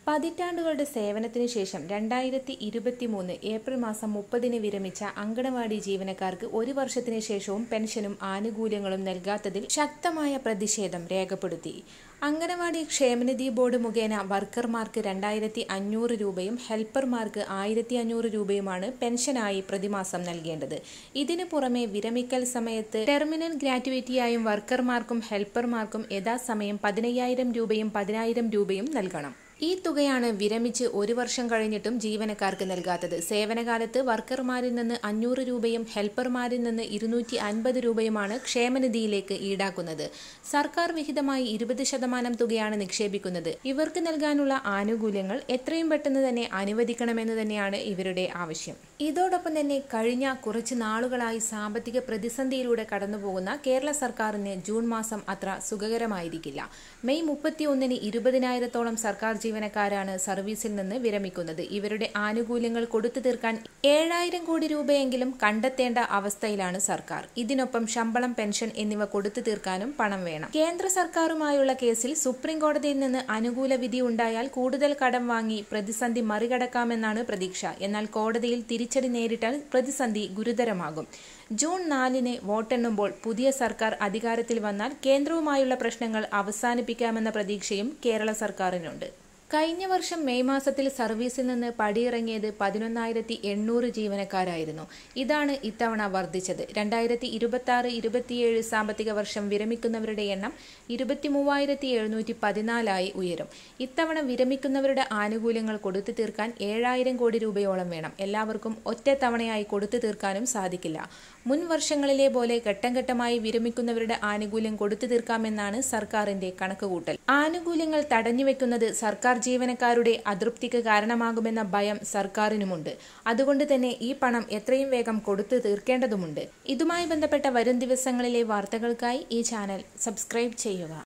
പതിറ്റാണ്ടുകളുടെ സേവനത്തിന് ശേഷം 2023 ഏപ്രിൽ മാസം 30-ന് വിരമിച്ച അങ്കണവാടി ജീവനക്കാർക്ക് ഒരു വർഷത്തിന് ശേഷവും പെൻഷനും ആനുകൂല്യങ്ങളും നൽകാത്തതിൽ ശക്തമായ പ്രതിഷേധം രേഖപ്പെടുത്തി. അങ്കണവാടി ക്ഷേമനിധി ബോർഡ് മുഖേന വർക്കർമാർക്ക് 2500 രൂപയും ഹെൽപ്പർമാർക്ക് 1500 രൂപയുമാണ് പെൻഷനായി പ്രതിമാസം നൽകേണ്ടത്. ഇതിനു പുറമെ വിരമിക്കൽ സമയത്ത് ടെർമിനൽ ഗ്രാറ്റുവിറ്റിയായും വർക്കർമാർക്കും ഹെൽപ്പർമാർക്കും യഥാസമയം 15,000 രൂപയും 10,000 രൂപയും നൽകണം. ഈ തുകയാണ് വിരമിച്ച് ഒരു വർഷം കഴിഞ്ഞിട്ടും ജീവനക്കാർക്ക് നൽകാത്തത്. സേവനകാലത്ത് വർക്കർമാരിൽ നിന്ന് 500 രൂപയും ഹെൽപ്പർമാരിൽ നിന്ന് 250 രൂപയുമാണ് ക്ഷേമനിധിയിലേക്ക് ഈടാക്കുന്നത്. സർക്കാർ വിഹിതമായി 20% തുകയാണ് നിക്ഷേപിക്കുന്നത്. ഇവർക്ക് നൽകാനുള്ള ആനുകൂല്യങ്ങൾ എത്രയും പെട്ടെന്ന് തന്നെ അനുവദിക്കണമെന്ന് തന്നെയാണ് ഇവരുടെ ആവശ്യം. ഇതോടൊപ്പം തന്നെ കഴിഞ്ഞ കുറച്ച് നാളുകളായി സാമ്പത്തിക പ്രതിസന്ധിയിലൂടെ കടന്നുപോകുന്ന കേരള സർക്കാരിന് ജൂൺ മാസം അത്ര സുഖകരമായിരിക്കില്ല. മെയ് 31-ന് 20,000-ഓളം സർക്കാർ ജീവനക്കാരാണ് സർവീസിൽ നിന്ന് വിരമിക്കുന്നത്. ഇവരുടെ ആനുകൂല്യങ്ങൾ കൊടുത്തു തീർക്കാൻ 7,000 കോടി രൂപയെങ്കിലും കണ്ടെത്തേണ്ട അവസ്ഥയിലാണ് സർക്കാർ. ഇതിനൊപ്പം ശമ്പളം, പെൻഷൻ എന്നിവ കൊടുത്തു തീർക്കാനും പണം വേണം. കേന്ദ്ര സർക്കാരുമായുള്ള കേസിൽ സുപ്രീം കോടതിയിൽ നിന്ന് അനുകൂല വിധി ഉണ്ടായാൽ കൂടുതൽ കടം വാങ്ങി പ്രതിസന്ധി മറികടക്കാമെന്നാണ് പ്രതീക്ഷ. എന്നാൽ കോടതിയിൽ തിരിച്ചടി നേരിട്ടാൽ പ്രതിസന്ധി ഗുരുതരമാകും. ജൂൺ 4-ന് വോട്ടെണ്ണുമ്പോൾ പുതിയ സർക്കാർ അധികാരത്തിൽ വന്നാൽ കേന്ദ്രവുമായുള്ള പ്രശ്നങ്ങൾ അവസാനിപ്പിക്കാമെന്ന പ്രതീക്ഷയും കേരള സർക്കാരിനുണ്ട്. കഴിഞ്ഞ വർഷം മെയ് മാസത്തിൽ സർവീസിൽ നിന്ന് പടിയിറങ്ങിയത് 11,800 ജീവനക്കാരായിരുന്നു. ഇതാണ് ഇത്തവണ വർദ്ധിച്ചത്. 2026-27 സാമ്പത്തിക വർഷം വിരമിക്കുന്നവരുടെ എണ്ണം 23,714 ഉയരും. ഇത്തവണ വിരമിക്കുന്നവരുടെ ആനുകൂല്യങ്ങൾ കൊടുത്തു തീർക്കാൻ 7,000 കോടി രൂപയോളം വേണം. എല്ലാവർക്കും ഒറ്റത്തവണയായി കൊടുത്തു തീർക്കാനും സാധിക്കില്ല. മുൻ വർഷങ്ങളിലെ പോലെ ഘട്ടം ഘട്ടമായി വിരമിക്കുന്നവരുടെ ആനുകൂല്യം കൊടുത്തു തീർക്കാമെന്നാണ് സർക്കാരിന്റെ കണക്കുകൂട്ടൽ. ആനുകൂല്യങ്ങൾ തടഞ്ഞുവെക്കുന്നത് സർക്കാർ ജീവനക്കാരുടെ അതൃപ്തിക്ക് കാരണമാകുമെന്ന ഭയം സർക്കാരിനുമുണ്ട്. അതുകൊണ്ട് തന്നെ ഈ പണം എത്രയും വേഗം കൊടുത്തു തീർക്കേണ്ടതുണ്ട്. ഇതുമായി ബന്ധപ്പെട്ട വരും ദിവസങ്ങളിലെ വാർത്തകൾക്കായി ഈ ചാനൽ സബ്സ്ക്രൈബ് ചെയ്യുക.